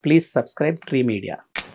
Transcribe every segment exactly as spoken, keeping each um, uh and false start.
Please subscribe tree media.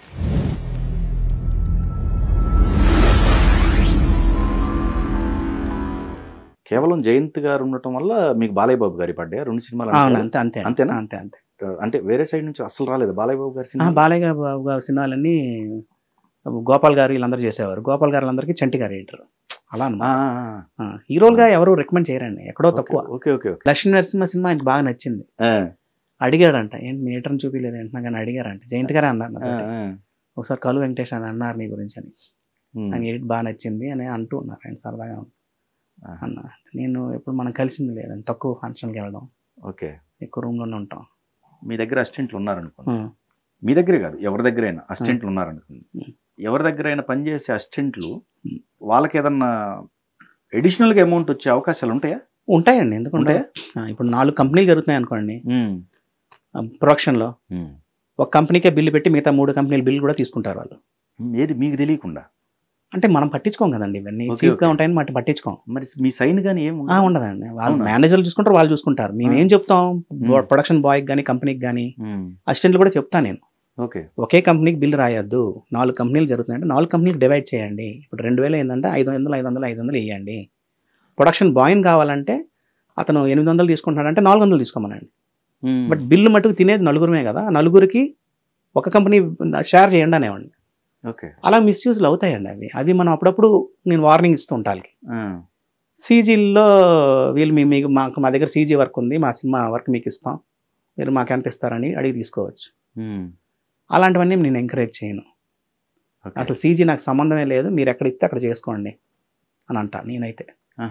కేవలం జయంత్ గారు ఉండటం వల్ల మీకు బాలయ్య బాబు గారి పడ్డాయి రెండు సినిమాలు. అంతే అంతే అంతేనా? అంతే అంతే. అంటే వేరే సైడ్ నుంచి అసలు రాలేదు బాలయ్య బాబు గారి సినిమా? బాలయ్య బాబు గారి సినిమాలన్నీ గోపాల్ గారు వీళ్ళందరూ చేసేవారు. గోపాల్ గారు అందరికీ చంటి గారు ఎడిటర్. అలా అన్నమాట. హీరోలుగా ఎవరు రికమెండ్ చేయరండి, ఎక్కడో తక్కువ. Okay okay. Lakshmi Narasimha cinema ఆయనకి బాగా నచ్చింది. అడిగాడంట, ఏంటి మీ ఎడిటర్ని చూపించలేదు ఏంటన్నా కానీ అడిగారంట. జయంత్ గారే అన్నారు ఒకసారి కలు వెంకటేష్ అని అన్నారు నీ గురించి అని. ఆయన ఎడిట్ బాగా నచ్చింది అని అంటూ ఉన్నారు ఆయన సరదాగా అన్న. నేను ఎప్పుడు మనం కలిసింది లేదండి, తక్కువ ఫంక్షన్కి వెళ్ళడం. ఓకే. ఎక్కువ రూమ్లోనే ఉంటాం. మీ దగ్గర అసిస్టెంట్లు ఉన్నారనుకోండి, మీ దగ్గరే కాదు ఎవరి దగ్గరైనా అసిస్టెంట్లు ఉన్నారనుకోండి, ఎవరి దగ్గర అయినా పనిచేసే అసిస్టెంట్లు వాళ్ళకి ఏదన్నా అడిషనల్గా అమౌంట్ వచ్చే అవకాశాలు ఉంటాయా? ఉంటాయండి, ఎందుకుంటే ఇప్పుడు నాలుగు కంపెనీలు జరుగుతున్నాయి అనుకోండి ప్రొడక్షన్లో. ఒక కంపెనీకే బిల్లు పెట్టి మిగతా మూడు కంపెనీల బిల్లు కూడా తీసుకుంటారు వాళ్ళు. ఏది మీకు తెలియకుండా? అంటే మనం పట్టించుకోం కదండి, ఇవన్నీ చీప్గా ఉంటాయని మాట పట్టించుకోం. మరి మీ సైన్ కానీ ఏం ఉండదండి, వాళ్ళు మేనేజర్లు చూసుకుంటారు, వాళ్ళు చూసుకుంటారు. మేమేం చెప్తాం ప్రొడక్షన్ బాయ్కి కానీ కంపెనీకి కానీ అసిస్టెంట్లు కూడా చెప్తాను నేను. ఓకే, ఒకే కంపెనీకి బిల్లు రాయొద్దు, నాలుగు కంపెనీలు జరుగుతున్నాయంటే నాలుగు కంపెనీకి డివైడ్ చేయండి. ఇప్పుడు రెండు వేలు ఏంటంటే ఐదు వందలు ఐదు వందలు ఐదు వందలు వేయండి. ప్రొడక్షన్ బాయ్ని కావాలంటే అతను ఎనిమిది వందలు తీసుకుంటున్నాడంటే నాలుగు వందలు తీసుకోమనండి. బట్ బిల్లు మటుకు తినేది నలుగురమే కదా, నలుగురికి ఒక కంపెనీ షేర్ చేయండి అనేవాడిని. ఓకే, అలా మిస్యూజ్లు అవుతాయండి అవి. అది మనం అప్పుడప్పుడు నేను వార్నింగ్ ఇస్తూ ఉంటాను. సీజీల్లో వీళ్ళు మీ మీకు మాకు మా దగ్గర సీజీ వర్క్ ఉంది, మా సినిమా వర్క్ మీకు ఇస్తాం, మీరు మాకు ఎంత ఇస్తారని అడిగి తీసుకోవచ్చు. అలాంటివన్నీ నేను ఎంకరేజ్ చేయను. అసలు సీజీ నాకు సంబంధమే లేదు, మీరు ఎక్కడ ఇస్తే అక్కడ చేసుకోండి అని అంటా నేనైతే.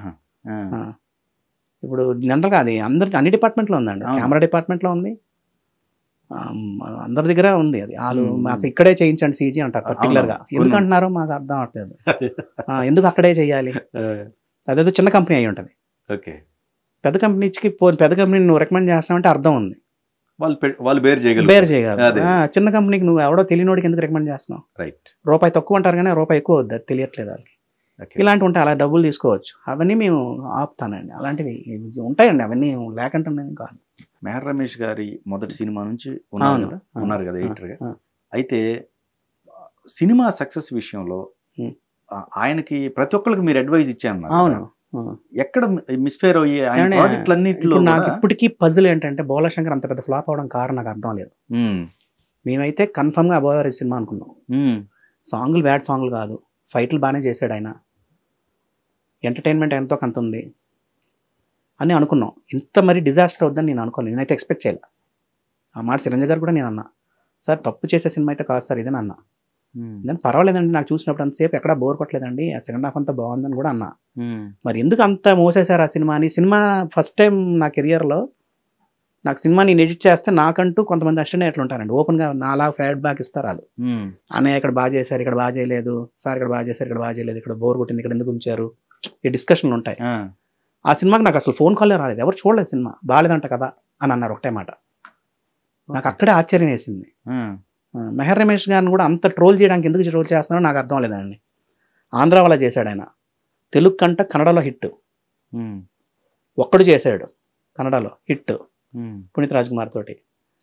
ఇప్పుడు జనరల్గా అది అందరి అన్ని డిపార్ట్మెంట్లో ఉందండి, కెమెరా డిపార్ట్మెంట్లో ఉంది, అందరి దగ్గర ఉంది. అది వాళ్ళు మాకు ఇక్కడే చేయించండి సీజీ అంటారు పర్టికులర్గా. ఎందుకు అంటున్నారో మాకు అర్థం అవట్లేదు. ఎందుకు అక్కడే చేయాలి? అదేదో చిన్న కంపెనీ అయి ఉంటుంది. ఓకే, పెద్ద కంపెనీకి పెద్ద కంపెనీని నువ్వు రికమెండ్ చేస్తున్నావంటే అర్థం ఉంది, వాళ్ళు వాళ్ళు బేర్ చేయగలరు బేర్ చేయగలరు. చిన్న కంపెనీకి నువ్వు ఎవడో తెలియనోడికి ఎందుకు రికమెండ్ చేస్తున్నావు? రైట్. రూపాయి తక్కువ అంటారు కానీ రూపాయి ఎక్కువ వద్దు, అది తెలియట్లేదు వాళ్ళకి. ఇలాంటివి ఉంటాయి, అలా డబ్బులు తీసుకోవచ్చు. అవన్నీ మేము ఆపుతానండి, అలాంటివి ఉంటాయండి, అవన్నీ లేకంటే కాదు. మెహర్ రమేష్ గారి మొదటి సినిమా నుంచి ఉన్నారు కదా ఉన్నారు కదా ఎడిటర్గా. అయితే సినిమా సక్సెస్ విషయంలో ఆయనకి ప్రతి ఒక్కరికి మీరు అడ్వైజ్ ఇచ్చాను. అవును, ఎక్కడ మిస్ఫేర్ అయ్యి ఆయన ప్రాజెక్టులన్నింటిలో నాకు ఇప్పటికీ పజిల్ ఏంటంటే బోలా శంకర్ అంత పెద్ద ఫ్లాప్ అవడం కారణం నాకు అర్థం లేదు. మేమైతే కన్ఫర్మ్ గా అబోవర్ సినిమా అనుకున్నాం. సాంగ్లు బ్యాడ్ సాంగ్లు కాదు, ఫైట్లు బాగానే చేశాడు ఆయన, ఎంటర్టైన్మెంట్ ఎంతో కొంత ఉంది అని అనుకున్నాం. ఇంత మరి డిజాస్టర్ అవుద్దని నేను అనుకోను, నేనైతే ఎక్స్పెక్ట్ చేయాలి. ఆ మాట చిరంజీవి గారు కూడా నేను అన్నా, సార్ తప్పు చేసే సినిమా అయితే కాదు సార్ ఇదని అన్నా. దాని పర్వాలేదండి, నాకు చూసినప్పుడు అంతసేపు ఎక్కడా బోర్ కొట్టలేదండి, ఆ సెకండ్ హాఫ్ అంతా బాగుందని కూడా అన్నా. మరి ఎందుకు అంత మోసేశారు ఆ సినిమాని? సినిమా ఫస్ట్ టైం నా కెరియర్లో నాకు సినిమా నేను ఎడిట్ చేస్తే నాకంటూ కొంతమంది అసిస్టెంట్ ఎట్లా ఉంటారండి, ఓపెన్గా నాలా ఫీడ్బ్యాక్ ఇస్తారు వాళ్ళు. అన్నయ్య ఇక్కడ బాగా చేశారు, ఇక్కడ బాగా చేయలేదు, సార్ ఇక్కడ బాగా చేశారు, ఇక్కడ బాగా చేయలేదు, ఇక్కడ బోర్ కొట్టింది, ఇక్కడ ఎందుకు ఉంచారు, ఈ డిస్కషన్లు ఉంటాయి. ఆ సినిమాకి నాకు అసలు ఫోన్ కాలే రాలేదు, ఎవరు చూడలేదు సినిమా బాగాలేదంట కదా అని అన్నారు ఒకటే మాట. నాకు అక్కడే ఆశ్చర్యం వేసింది. మెహర్ రమేష్ గారిని కూడా అంత ట్రోల్ చేయడానికి ఎందుకు ట్రోల్ చేస్తున్నారో నాకు అర్థం లేదండి. ఆంధ్ర వాళ్ళ చేశాడు ఆయన, తెలుగు కంట కన్నడలో హిట్ ఒక్కడు చేశాడు, కన్నడలో హిట్ పునీత్ రాజ్ కుమార్ తోటి.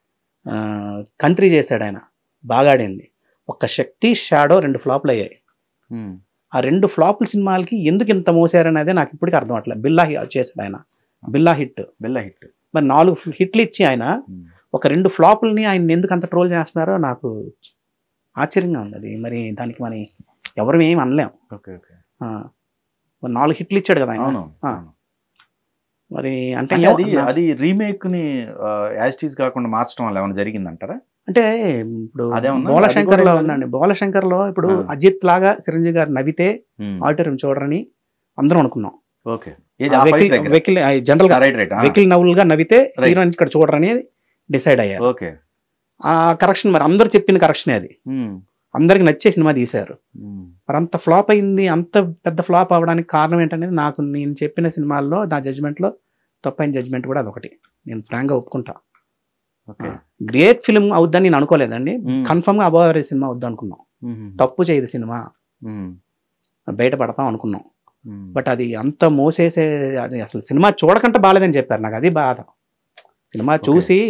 కంత్రి చేశాడు ఆయన, బాగా ఆడింది. ఒక్క శక్తి షాడో రెండు ఫ్లాప్లు అయ్యాయి. ఆ రెండు ఫ్లాపుల సినిమాలకి ఎందుకు ఇంత మోసారనేది నాకు ఇప్పటికీ అర్థం అవట్లేదు. బిల్లా చేశాడు ఆయన, బిల్లా హిట్ బిల్లా హిట్ మరి నాలుగు హిట్లు ఇచ్చి ఆయన ఒక రెండు ఫ్లాపుల్ని ఆయన ఎందుకు అంత ట్రోల్ చేస్తున్నారో నాకు ఆశ్చర్యంగా ఉంది. అది మరి దానికి మరి ఎవరు ఏమి అనలేం. నాలుగు హిట్లు ఇచ్చాడు కదా ఆయన. మరి అంటే అది రీమేక్ ని యాజ్ ఇట్ ఈజ్ కాకుండా మార్చడం వల్ల ఏమైనా జరిగిందంటారా? అంటే ఇప్పుడు బోలా శంకర్ లో ఉందండి, బోలా శంకర్ లో ఇప్పుడు అజిత్ లాగా చిరంజీవి గారు నవ్వితే ఆడిటోరియం చూడరని అందరం అనుకున్నాం. వెకిల్ జనరల్ గా వెకిల్ నవ్వులుగా నవ్వితే హీరోయిన్ ఇక్కడ చూడరని డిసైడ్ అయ్యారు. ఆ కరెక్షన్ మరి అందరు చెప్పిన కరెక్షనే అది, అందరికి నచ్చే సినిమా తీశారు. మరి అంత ఫ్లాప్ అయింది, అంత పెద్ద ఫ్లాప్ అవడానికి కారణం ఏంటనేది నాకు నేను చెప్పిన సినిమాల్లో నా జడ్జిమెంట్లో తప్పైన జడ్జిమెంట్ కూడా అదొకటి, నేను ఫ్రాంక్గా ఒప్పుకుంటా. గ్రేట్ ఫిల్మ్ అవుద్దని నేను అనుకోలేదండి, కన్ఫర్మ్ గా అబోవ్ యావరేజ్ సినిమా అవుద్ది అనుకున్నాం. తప్పు చేయదు సినిమా, బయటపడతాం అనుకున్నాం. బట్ అది అంత మోసేసే, అది అసలు సినిమా చూడకంటే బాగాలేదని చెప్పారు. నాకు అది బాధ. సినిమా చూసి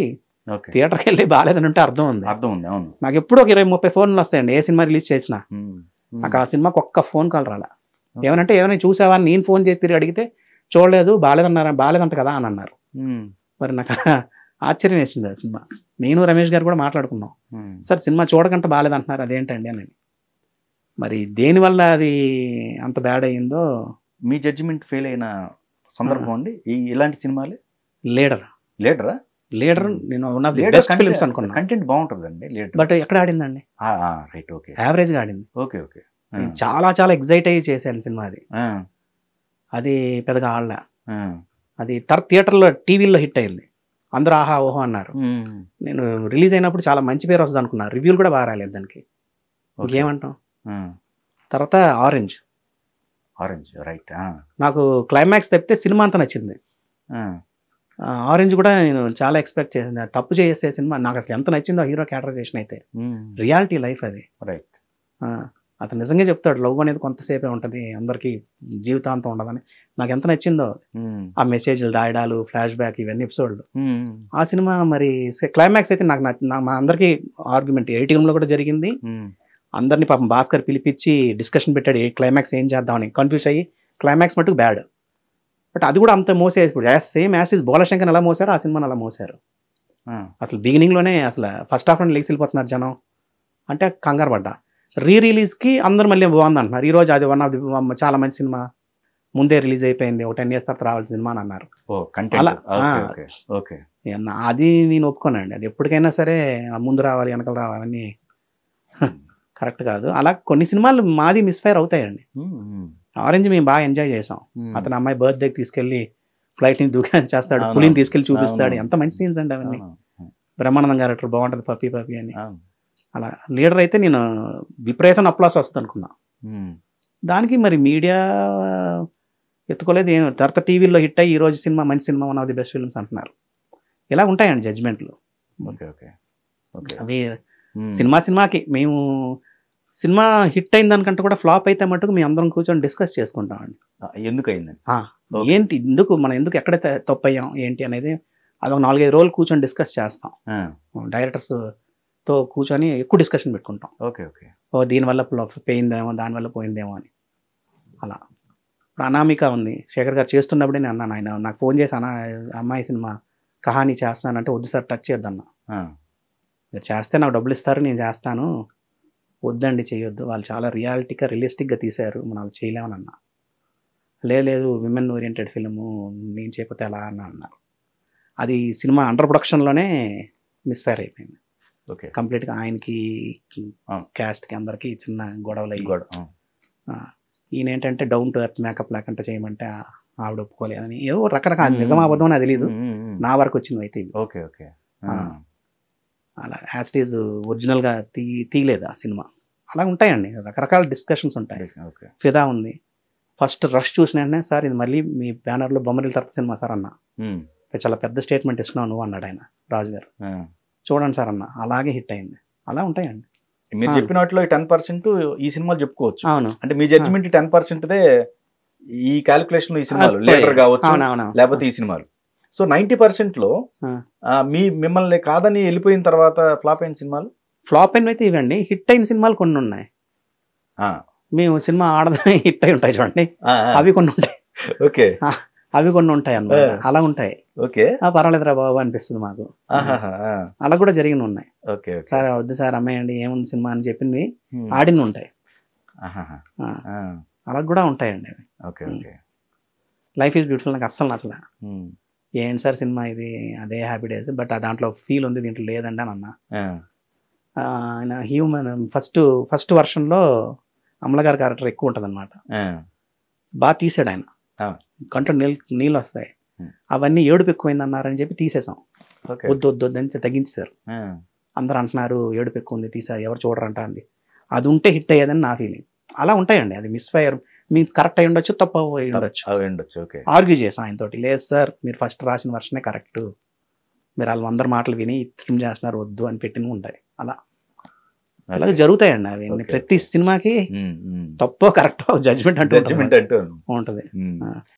థియేటర్కి వెళ్ళి బాగాలేదని అంటే అర్థం ఉంది. అర్థం ఉంది, అవును. నాకు ఎప్పుడు ఒక ఇరవై ముప్పై ఫోన్లు వస్తాయండి ఏ సినిమా రిలీజ్ చేసినా. నాకు ఆ సినిమాకి ఒక్క ఫోన్ కాల్ రాలా. ఏమనంటే ఏమైనా చూసావా అని నేను ఫోన్ చేసి తిరిగి అడిగితే చూడలేదు, బాగాలేదన్నారా, బాగాలేదంట కదా అని అన్నారు. మరి నాకు ఆశ్చర్యం వేసింది ఆ సినిమా. నేను రమేష్ గారు కూడా మాట్లాడుకున్నాం, సార్ సినిమా చూడకంటే బాగాలేదంటున్నారు అదేంటండి అని. మరి దేనివల్ల అది అంత బ్యాడ్ అయ్యిందో. మీ జడ్జిమెంట్ ఫెయిల్ అయిన సందర్భం అండి ఈ ఇలాంటి సినిమాలే? లీడర్ లీడరా లీడర్ నేను one of the best films అనుకున్నా. కంటెంట్ బాగుంటుందండి లీడర్, బట్ ఎక్కడ ఆడిందండి? రైట్, ఓకే, యావరేజ్ గా ఆడింది. Okay okay. చాలా చాలా ఎగ్జైట్ అయ్యి చేశాను సినిమా. అది అది పెద్దగా ఆడలే. అది తర్వాత థియేటర్లో టీవీలో హిట్ అయింది, అందరూ ఆహా ఓహో అన్నారు. నేను రిలీజ్ అయినప్పుడు చాలా మంచి పేరు వస్తుంది అనుకున్నా, రివ్యూలు కూడా బాగా రాలేదు దానికి. ఇంకేమంటాం. తర్వాత ఆరెంజ్ ఆరెంజ్ రైట్. నాకు క్లైమాక్స్ తప్పితే సినిమా అంతా నచ్చింది. ఆరెంజ్ కూడా నేను చాలా ఎక్స్పెక్ట్ చేసింది. తప్పు చేసే సినిమా నాకు అసలు ఎంత నచ్చిందో హీరో క్యారెక్టరైజేషన్ అయితే. రియాలిటీ లైఫ్ అది. రైట్. అతను నిజంగా చెప్తాడు లవ్ అనేది కొంతసేపే ఉంటుంది, అందరికీ జీవితాంతం ఉండదని. నాకు ఎంత నచ్చిందో ఆ మెసేజ్లు, దాయడాలు, ఫ్లాష్ బ్యాక్, ఇవన్నీ ఎపిసోడ్లు. ఆ సినిమా మరి క్లైమాక్స్ అయితే నాకు మా అందరికీ ఆర్గ్యుమెంట్ ఎయిటీ రూమ్ లో కూడా జరిగింది. అందరినీ పాపం భాస్కర్ పిలిపించి డిస్కషన్ పెట్టాడు ఏ క్లైమాక్స్ ఏం చేద్దామని. కన్ఫ్యూజ్ అయ్యి క్లైమాక్స్ మటుకు బ్యాడ్, బట్ అది కూడా అంత మోసే. ఇప్పుడు సేమ్ యాసిస్ బోలా శంకర్ అలా మోసారు, ఆ సినిమాని అలా మోసారు. అసలు బిగినింగ్ లోనే అసలు ఫస్ట్ హాఫ్ నుండి లేచి వెళ్ళిపోతున్నారు జనం అంటే కంగారు పడ్డా. రీ రిలీజ్ కి అందరు మళ్ళీ బాగుంది అంటున్నారు. ఈ రోజు అది వన్ ఆఫ్ ది చాలా మంచి సినిమా, ముందే రిలీజ్ అయిపోయింది, ఒక టెన్ ఇయర్స్ తర్వాత రావాల్సిన సినిమా అని అన్నారు. అలా అది నేను ఒప్పుకోనండి. అది ఎప్పటికైనా సరే ముందు రావాలి వెనకలు రావాలని కరెక్ట్ కాదు. అలా కొన్ని సినిమాలు మాది మిస్ఫైర్ అవుతాయండి. ఆరెంజ్ మేము బాగా ఎంజాయ్ చేసాం. అతను అమ్మాయి బర్త్డేకి తీసుకెళ్లి ఫ్లైట్ ని దూకా చేస్తాడు, పులిని తీసుకెళ్లి చూపిస్తాడు, ఎంత మంచి సీన్స్ అండి అవన్నీ. బ్రహ్మానందం క్యారెక్టర్ బాగుంటది, పప్పి పప్పి అని. అలా లీడర్ అయితే నేను విపరీతం అప్లాస్ వస్తుంది అనుకున్నా. దానికి మరి మీడియా ఎత్తుకోలేదు ఏం. తర్వాత టీవీలో హిట్ అయ్యి ఈ రోజు సినిమా మంచి cinema, one of the best films అంటున్నారు. ఇలా ఉంటాయండి జడ్జిమెంట్లు. అవి సినిమా సినిమాకి మేము సినిమా హిట్ అయిన దానికంటే కూడా ఫ్లాప్ అయితే మటుకు మేము అందరం కూర్చొని డిస్కస్ చేసుకుంటామండి. ఎందుకు అయిందని, ఏంటి ఎందుకు మనం ఎందుకు ఎక్కడైతే తప్పు అయ్యాం ఏంటి అనేది అదొక నాలుగైదు రోజులు కూర్చొని డిస్కస్ చేస్తాం. డైరెక్టర్స్ తో కూర్చొని ఎక్కువ డిస్కషన్ పెట్టుకుంటాం. Okay okay. ఓ దీనివల్ల పోయిందేమో, దానివల్ల పోయిందేమో అని. అలా ఇప్పుడు అనామిక ఉంది, శేఖర్ గారు చేస్తున్నప్పుడే నేను అన్నాను, ఆయన నాకు ఫోన్ చేసి అనా అమ్మాయి సినిమా కహానీ చేస్తున్నానంటే వద్దు సార్ టచ్ చేయొద్దన్నా. మీరు చేస్తే నాకు డబ్బులు ఇస్తారు నేను చేస్తాను, వద్దండి చేయొద్దు, వాళ్ళు చాలా రియాలిటీగా రియలిస్టిక్గా తీశారు మనం అది చేయలేమని అన్నా. లేదు లేదు విమెన్ ఓరియంటెడ్ ఫిల్ము నేను చేయకపోతే ఎలా అని అన్నారు. అది సినిమా అండర్ ప్రొడక్షన్లోనే మిస్ఫైర్ అయిపోయింది కంప్లీట్గా. ఆయనకి క్యాస్ట్కి అందరికి చిన్న గొడవలు అయ్యి ఈయన ఏంటంటే డౌన్ టు ఎర్త్ మేకప్ లేకుండా చేయమంటే ఆవిడ ఒప్పుకోలేదని ఏవో రకరకాల నిజం అబద్ధం అని తెలీదు, నా వరకు వచ్చినవి అయితే. Okay okay. అలా యాజ్ ఇట్ ఈజ్ ఒరిజినల్గా తీ తీయలేదు ఆ సినిమా. అలా ఉంటాయండి, రకరకాల డిస్కషన్స్ ఉంటాయి. ఫిదా ఉంది, ఫస్ట్ రష్ చూసిన వెంటనే సార్ ఇది మళ్ళీ మీ బ్యానర్లో బొమ్మరిల్లు తర్వాత సినిమా సార్ అన్న, చాలా పెద్ద స్టేట్మెంట్ ఇస్తున్నావు నువ్వు అన్నాడు ఆయన రాజు గారు. చూడండి సార్ అన్న, అలాగే హిట్ అయింది. అలా ఉంటాయండి. మీరు చెప్పిన వాటిలో టెన్ పర్సెంట్ ఈ సినిమాలు చెప్పుకోవచ్చు. అవును, అంటే మీ జడ్జిమెంట్ టెన్ పర్సెంట్దే ఈ క్యాలిక్యులేషన్ ఈ సినిమాలు లీడర్ కావచ్చు లేకపోతే ఈ సినిమాలు. సో నైన్టీ పర్సెంట్ లో మీ మిమ్మల్ని కాదని వెళ్ళిపోయిన తర్వాత ఫ్లాప్ అయిన సినిమాలు, ఫ్లాప్ అయిన అయితే ఇవ్వండి, హిట్ అయిన సినిమాలు కొన్ని ఉన్నాయి. మేము సినిమా ఆడదని హిట్ అయి ఉంటాయి చూడండి, అవి కొన్ని ఉంటాయి. ఓకే, అవి కొన్ని ఉంటాయి అన్నమాట. అలా ఉంటాయి. ఓకే, పర్వాలేదురా బాబు అనిపిస్తుంది మాకు. అలా కూడా జరిగిన ఉన్నాయి. సార్ వద్దు సార్ అమ్మాయండి ఏముంది సినిమా అని చెప్పింది ఆడిన ఉంటాయి. అలా కూడా ఉంటాయండి అవి. Okay okay. Life is beautiful నాకు అస్సలు నచ్చలే. ఏంటి సార్ సినిమా ఇది, అదే హ్యాపీ డేస్, బట్ దాంట్లో ఫీల్ ఉంది దీంట్లో లేదండి అని అన్నా. ఆయన హ్యూమన్ ఫస్ట్ ఫస్ట్ వర్షన్లో అమల గారి క్యారెక్టర్ ఎక్కువ ఉంటుంది అనమాట. బాగా తీసాడు ఆయన, కంట్లో నీళ్ళు నీళ్ళు వస్తాయి, అవన్నీ ఏడుపు ఎక్కువైంది అన్నారని చెప్పి తీసేసాం. వద్దు వద్దు వద్దు అని తగ్గించారు. అందరు అంటున్నారు ఏడుపు ఎక్కువ ఉంది తీసా, ఎవరు చూడరంట అంది. అది ఉంటే హిట్ అయ్యేదని నా ఫీలింగ్. అలా ఉంటాయండి, అది మిస్ ఫైర్ మీకు కరెక్ట్ అయి ఉండొచ్చు, తప్పు అయి ఉండొచ్చు. ఆర్గ్యూ చేసాం ఆయనతోటి, లేదు సార్ మీరు ఫస్ట్ రాసిన వర్షనే కరెక్ట్, మీరు వాళ్ళు అందరు మాటలు విని ట్రిమ్ చేస్తున్నారు వద్దు అని పెట్టినవి ఉంటాయి. అలా అలాగే జరుగుతాయండి అవి. ప్రతి సినిమాకి తప్పో కరెక్టో జడ్జ్మెంట్ అంటూ ఉంటుంది.